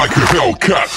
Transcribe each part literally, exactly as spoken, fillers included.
like a Hellcat.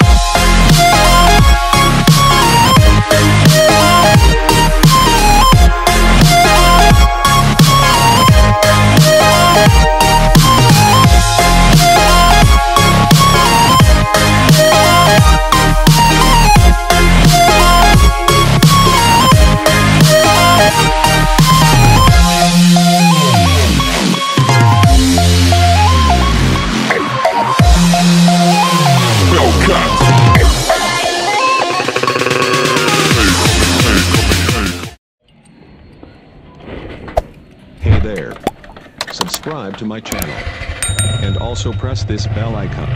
Hey there. Subscribe to my channel. And also press this bell icon.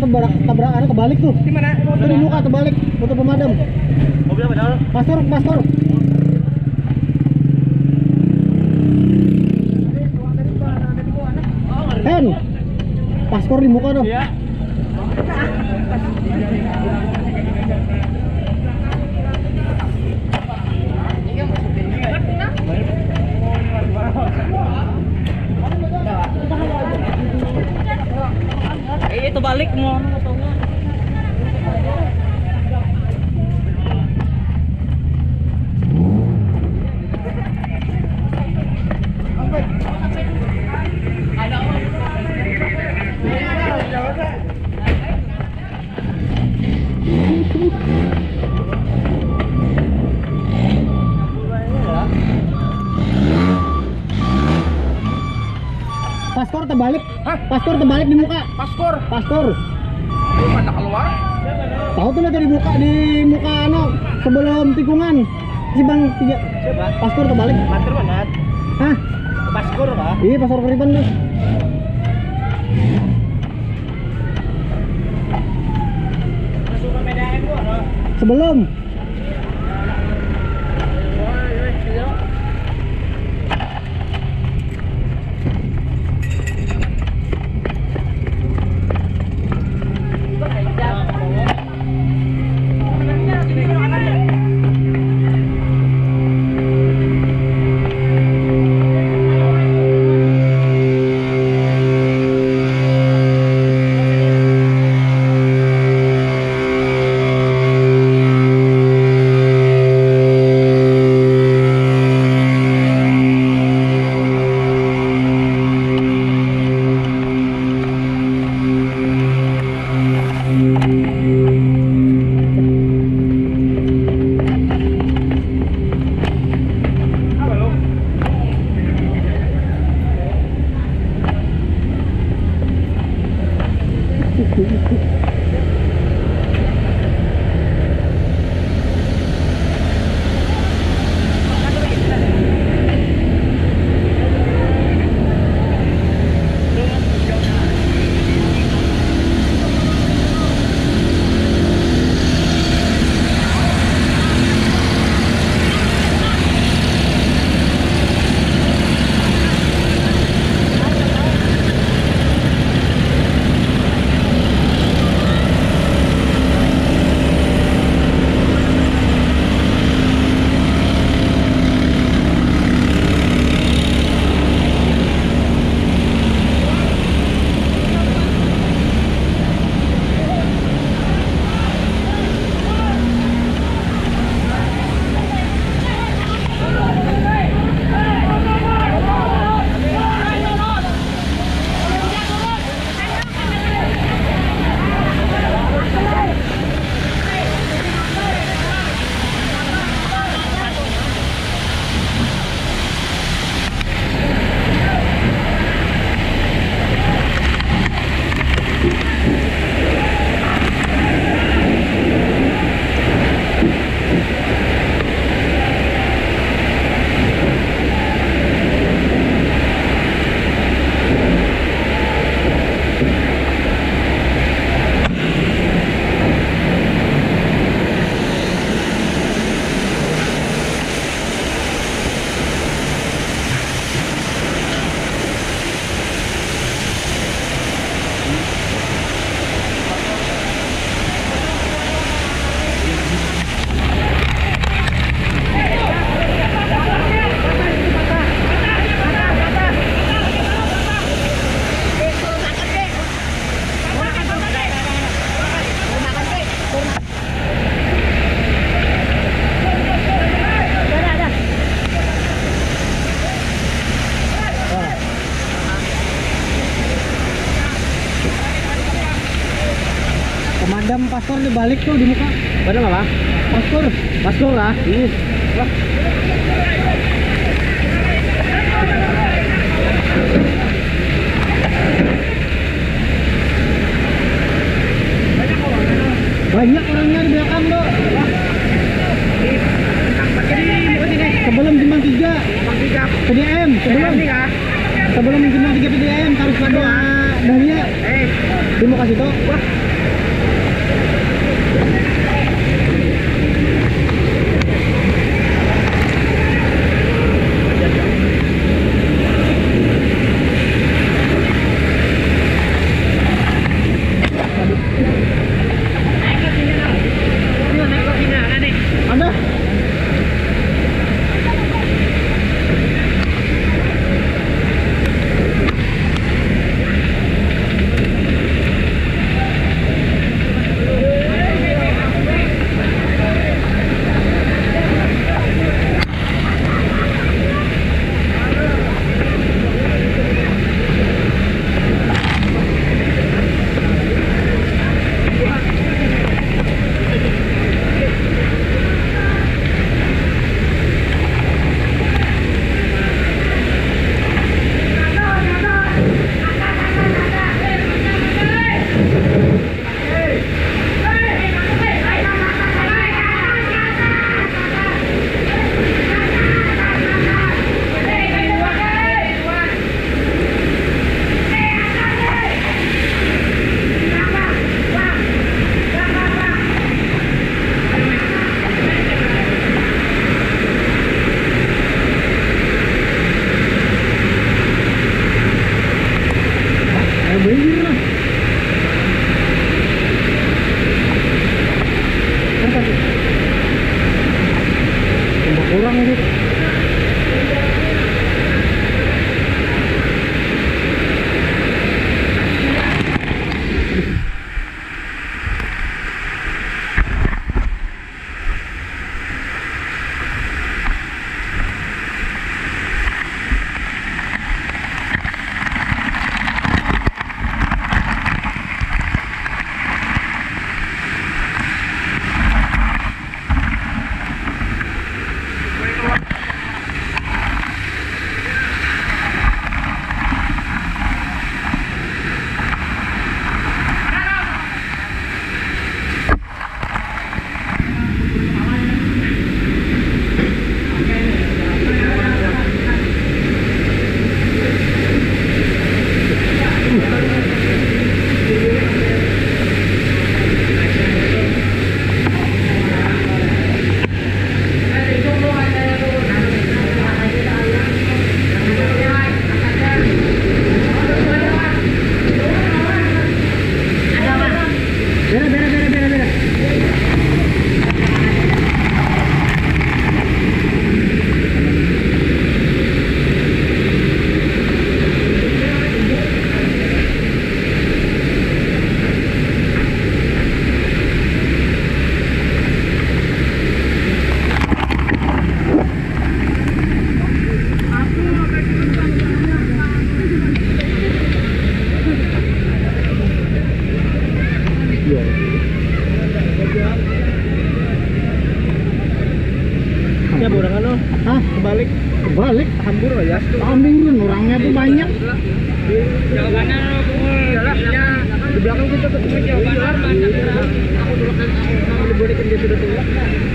tabrak tabrakan kebalik tuh. Di mana? Tuh di muka terbalik, motor pemadam. Mobil apa dong? Pastor, pastor. Hen, paspor di muka dong. Iya. Eh itu balik mau motornya. Paspor terbalik. Hah? Paspor terbalik di muka. Paspor. Pastor. Mana keluar? Tahu tuh nanti di muka di muka ano sebelum tikungan. Si Bang tiga. Siapa? Paspor terbalik. Paspor mana? Hah? Paspor kah? Iya, paspor keriban tuh. Masuk ke Medan itu ada. Sebelum. Pemadam paspor dibalik tuh di muka. Benar apa? Paspor. Paspor lah. Ini. Wah. Banyak orangnya di belakang, Dok. Sebelum Jembang tiga. P D M, sebelum. Sebelum Jembang tiga P D M harus ada Dahlia. Eh, di muka situ. wah. orang sih. Bera, bera, bera, bera, bera. Ya borang ano? Hah? Kebalik. Kebalik? Hambur aja. Ambilin orangnya tuh banyak. Jawabannya jalannya di belakang kita ketemu jawaban. Aku dulu kan aku liburin dia sudah tua.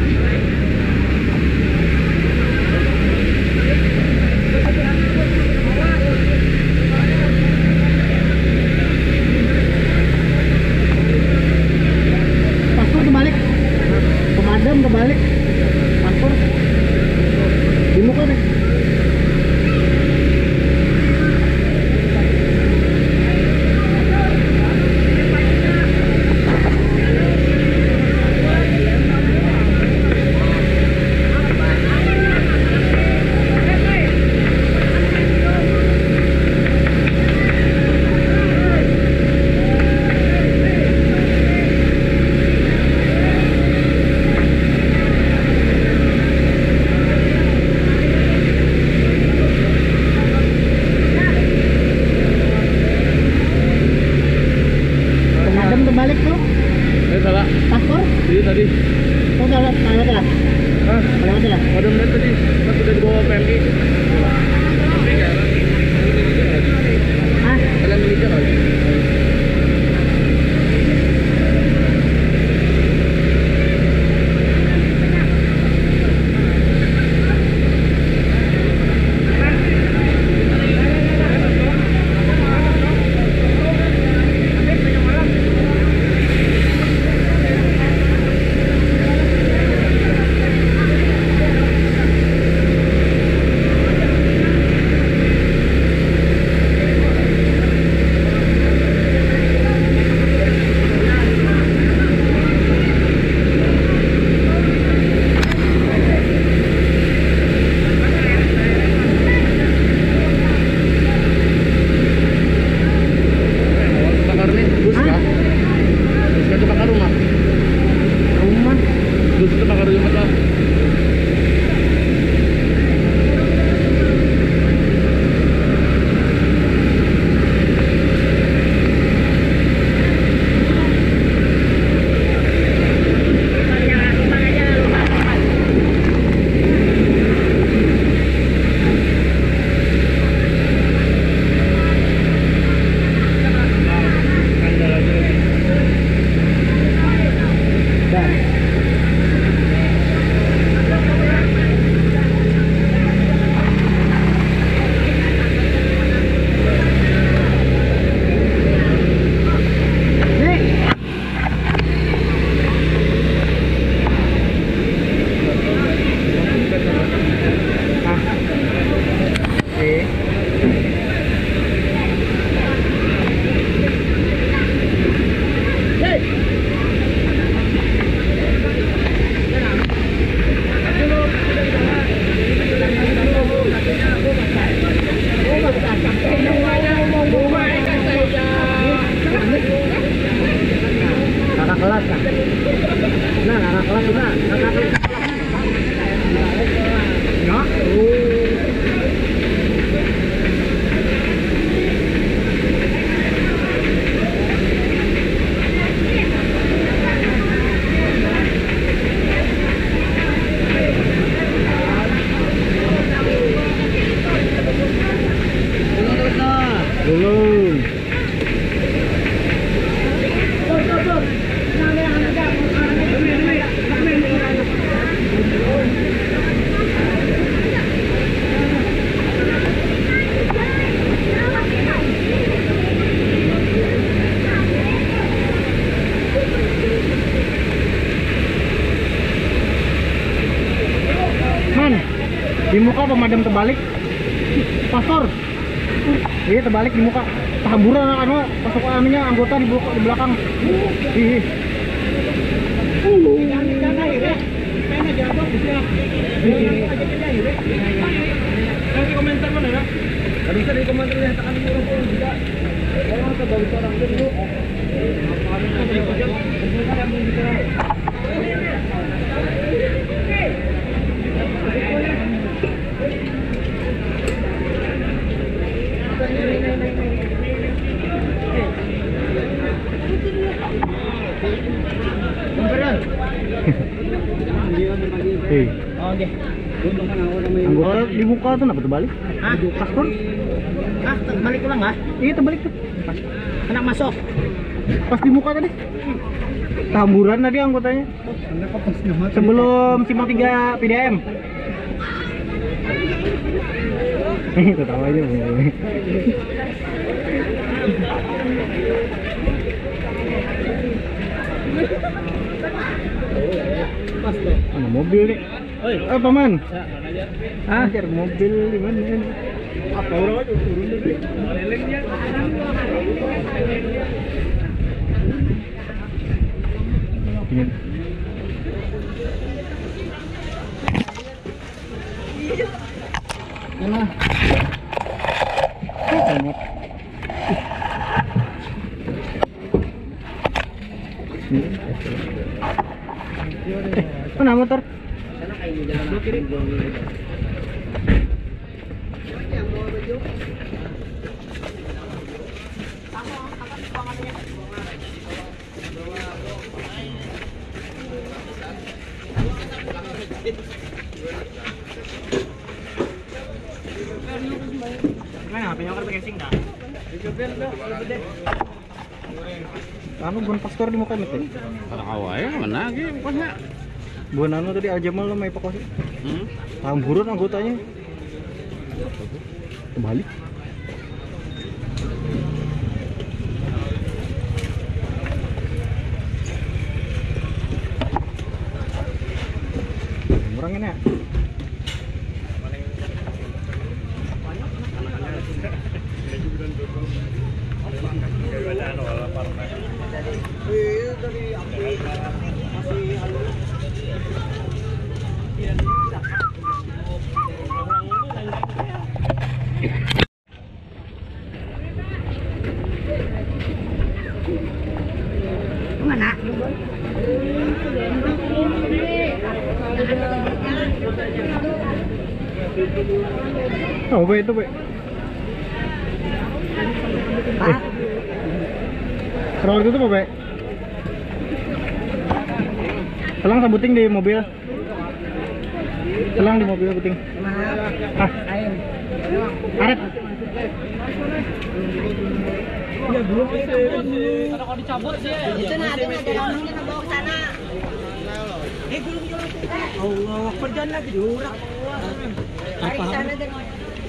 Paspor kebalik. Pemadam kebalik. Paspor di muka nih. Pemadam kebalik tuh. Eh salah. Paspor? Iya tadi. Oh salah, salah salah. Hah? Salah salah. Ada menit tadi. Pas udah dibawa P M I. Hah? Kalian mengejar kali. Bakar nih, bus Hah? kah? Bus kah itu bakar rumah? Rumah. Bus itu bakar rumah kah? Dah. Di muka pemadam terbalik. Pastor. Iya terbalik di muka. Tahamburan anu masuk anunya anggota di, belakang, di belakang. Ih. Nanti komentar mana ya? Tadi saya di komentar yang tekan murah pun juga. Orang kebalik orang dulu. Hei. Oh, oke. Anggota di muka tuh kenapa terbalik? Hah? Pastor? Ah, balik ulang nggak? Iya terbalik tuh. Kena masuk. Pas di muka tadi. Tahamburan tadi anggotanya. Sebelum Simpang tiga P D M. Ketawa aja. Mana mobil nih? Eh paman. Ah, cari mobil di mana? Apa orang aja turun dulu. Lelengnya. Ingin. Mana? Kamu. Mana motor? Mana H P-nya kan pakai sing dah. Anu bukan pastor di muka itu. Orang awalnya mana lagi pokoknya. Bukan anu tadi Aljamal lo main evakuasi. Hmm? Tahamburan anggotanya. Kembali. Orang ini ya. Mana? Oh, baik itu, baik. Eh. Terlalu itu apa, baik? Selang sabuting di mobil. Selang di mobil buting. Ah, aret. Kalau dicabut sih. Itu nah ada ada orangnya nak bawa ke sana. Eh, gulung jalan. Allah, perjalanan lagi diurak. Tarik ke sana dan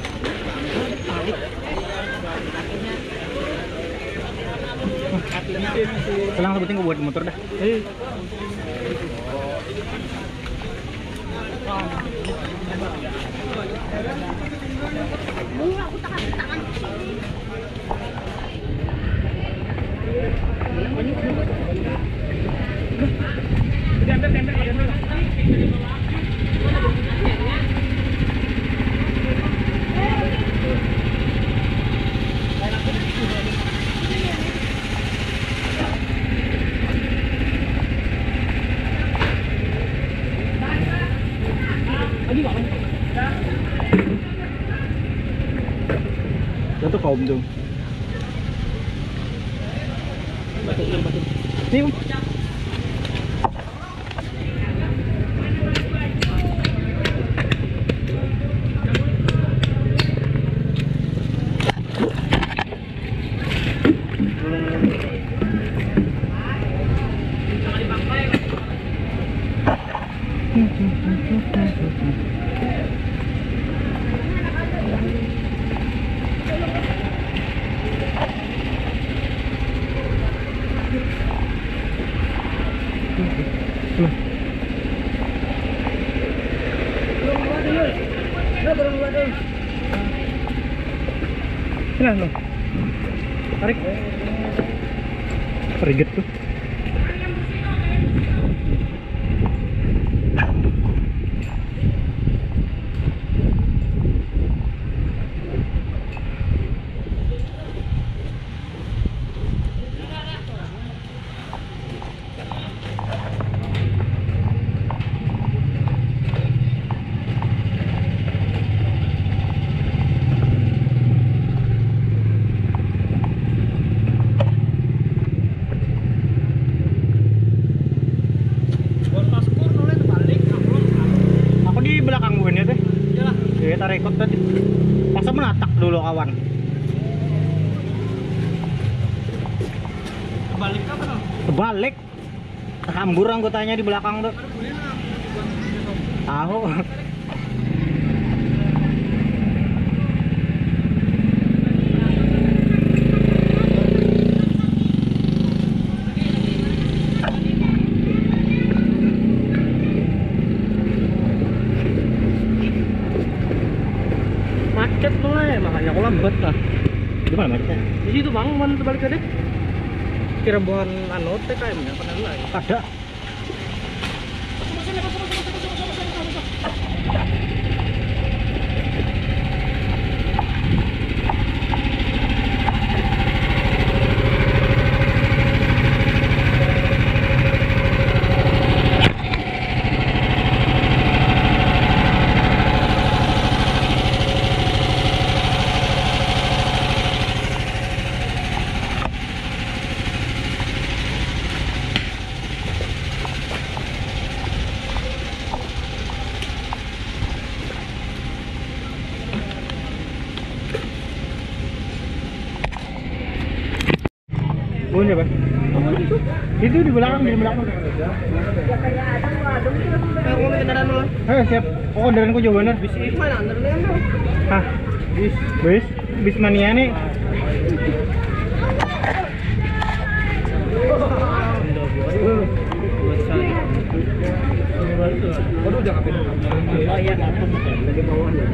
Selang sabuting gue buat motor dah. Eh. Jatuh kaum dong. Nih, Om. Sini lo. Tarik. Periget tuh. Aku di belakang gue nih teh. Iyalah. Ya kita rekod tadi. Masa menatak dulu kawan. Balik apa no? Kebalik. Hambur anggotanya di belakang tuh. Tahu. Macet mulai, makanya aku lambat lah. Di mana macetnya? Di situ bang, mana terbalik tadi? Kira buan anu T K M nya pernah lah. Ada. Punya Bang. Itu di belakang, di belakang. Aku mau kendaraan dulu. Eh siap. Oh kendaraanku jauh bener. Bis ini mana? Kendaraan dulu. Hah? Bis, bis, bis mania nih. Waduh jangan pindah. Oh iya, dari bawah ya.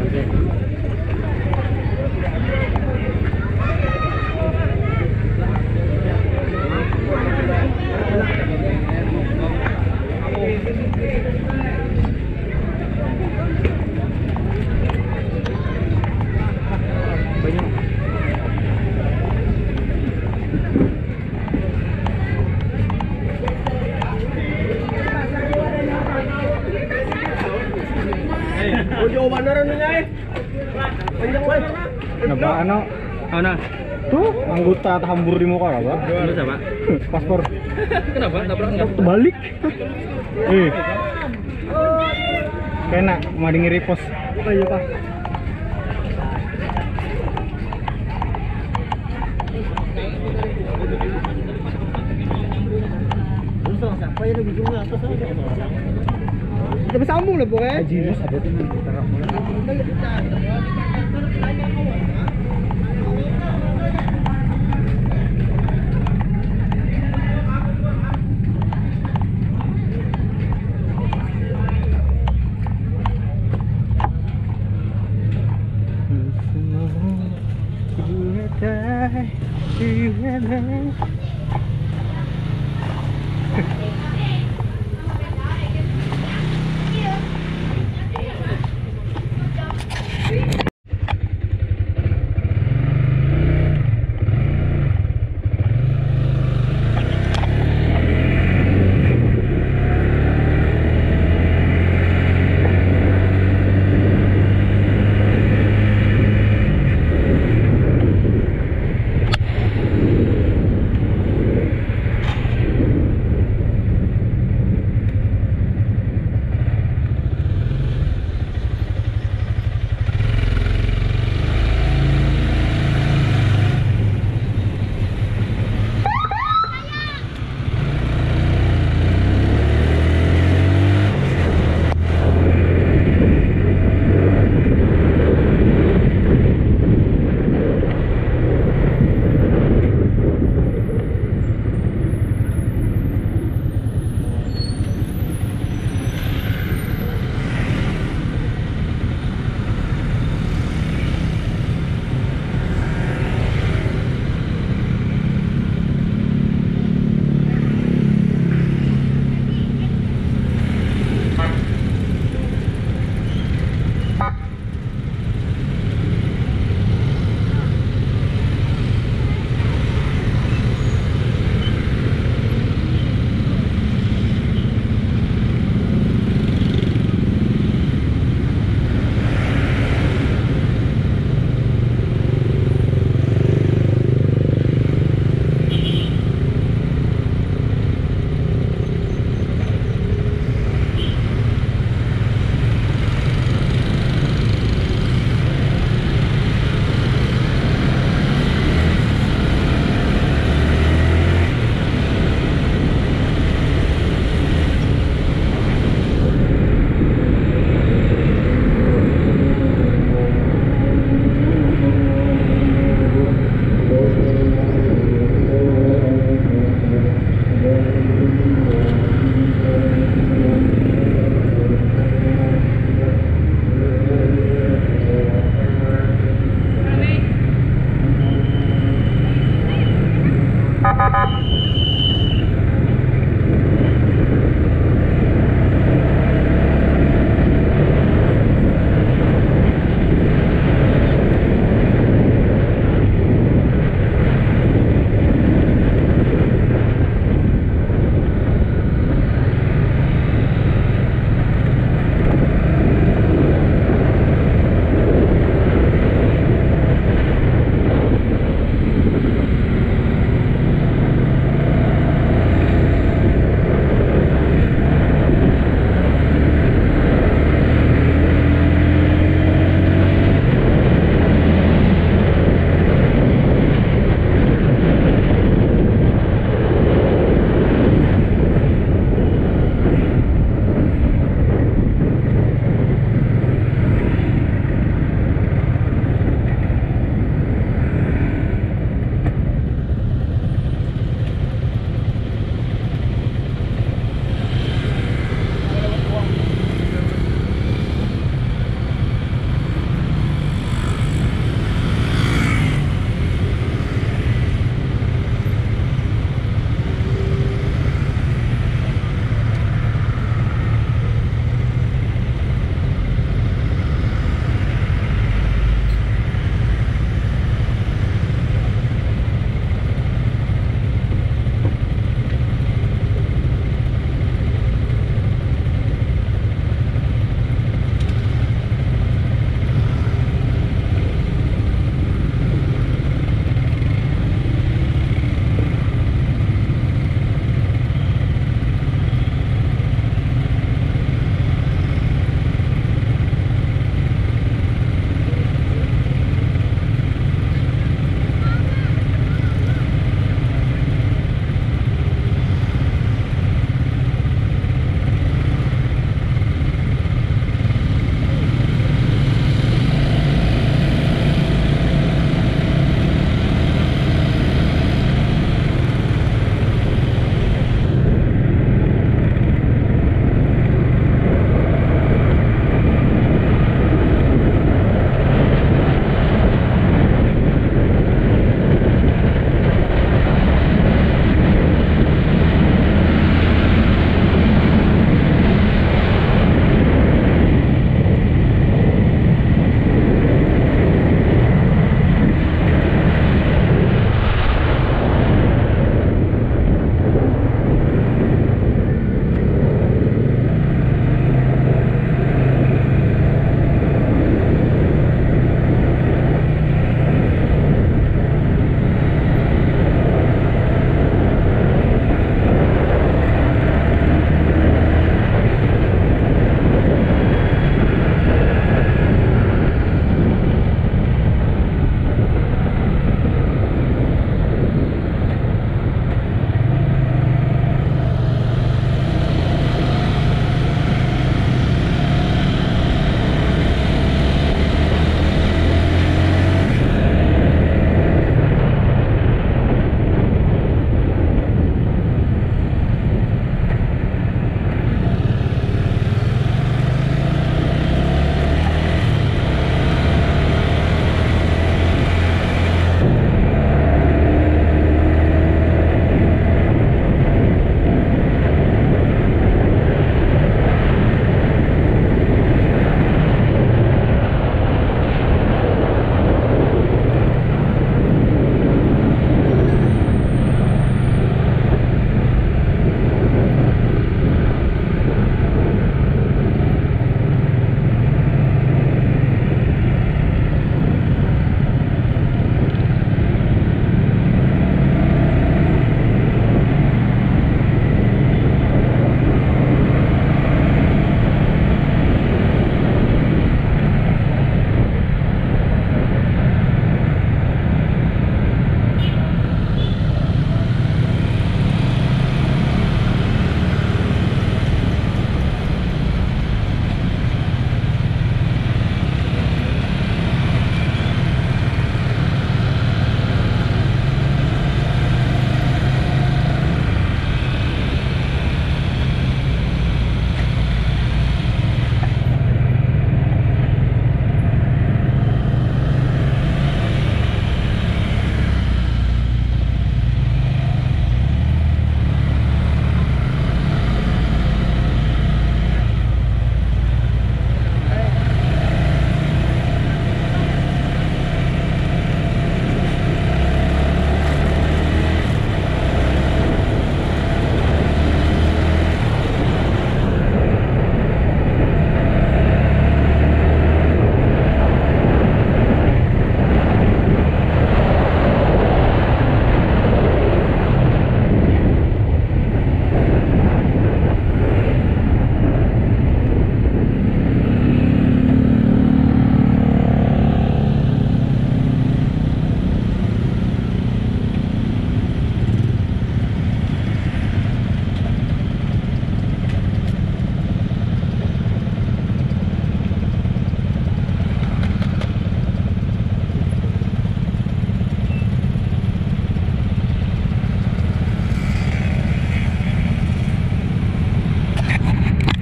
Jauh bandaran nih guys. Panjang banget. Kenapa ano? Mana? Tuh anggota hambur di muka apa? Lu siapa? Paspor. Kenapa? Tabrak enggak? Balik. Eh. Kena mading repost. Oh iya Pak. Sampai ada ujungnya atas aja. Kita sambung lah pokoknya. Ajinus ada tuh.